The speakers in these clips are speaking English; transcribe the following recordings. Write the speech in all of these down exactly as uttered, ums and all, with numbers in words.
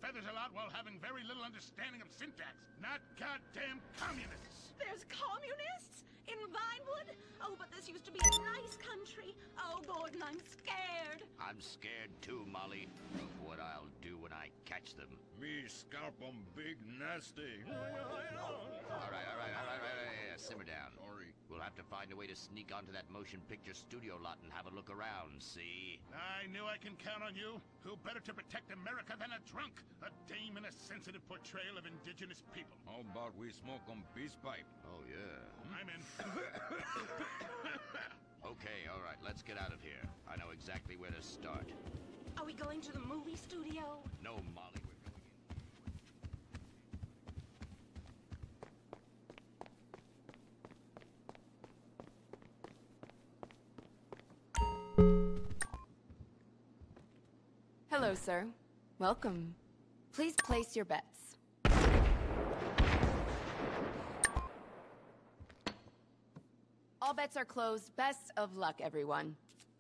feathers a lot while having very little understanding of syntax. Not goddamn communists. There's communists? In Vinewood? Oh, but this used to be a nice country. Oh, Gordon, I'm scared. I'm scared too, Molly, of what I'll do when I catch them. Me scalp 'em big nasty. All right, all right, all right, all right, all right. Simmer down. Sorry. We'll have to find a way to sneak onto that motion picture studio lot and have a look around, see? I knew I can count on you. Who better to protect America than a drunk? A dame in a sensitive portrayal of indigenous people. How about we smoke 'em peace pipe? Oh, yeah. I'm in. Okay, all right, let's get out of here. I know exactly where to start. Are we going to the movie studio? No, Molly, we're going in. Hello, sir. Welcome. Please place your bets. All bets are closed. Best of luck, everyone.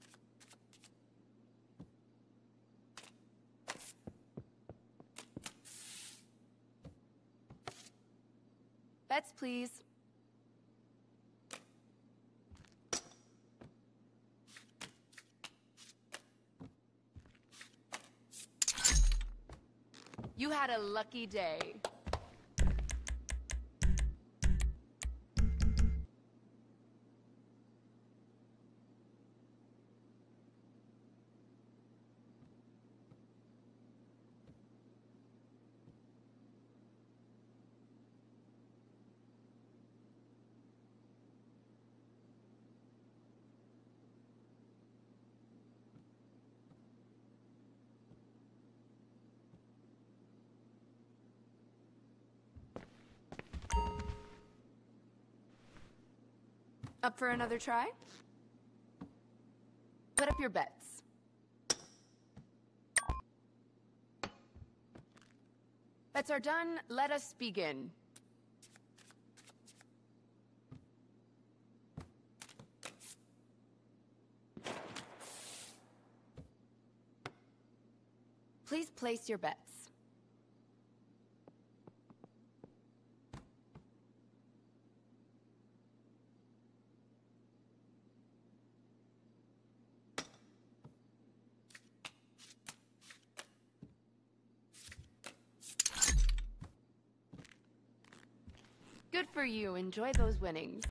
Bets, please. You had a lucky day. Up for another try? Put up your bets. Bets are done. Let us begin. Please place your bets. Good for you. Enjoy those winnings.